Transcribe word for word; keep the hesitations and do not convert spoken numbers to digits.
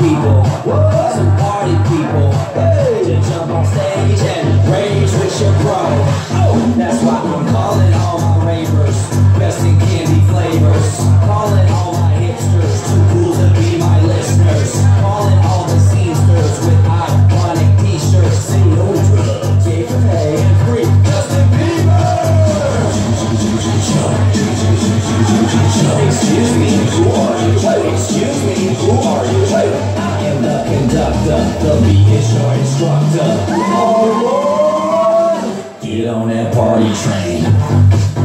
people, some party people, to jump on stage and rage with your bro. That's why I'm calling all my ravers, best in candy flavors. Calling all my hipsters, too cool to be my listeners. Calling all the scenesters with iconic t-shirts. Sing no drugs, gay for pay and free. Justin Bieber! Excuse me, who are you? Excuse me, who are you? I am the conductor, the beat is your instructor. Oh, get on that party train.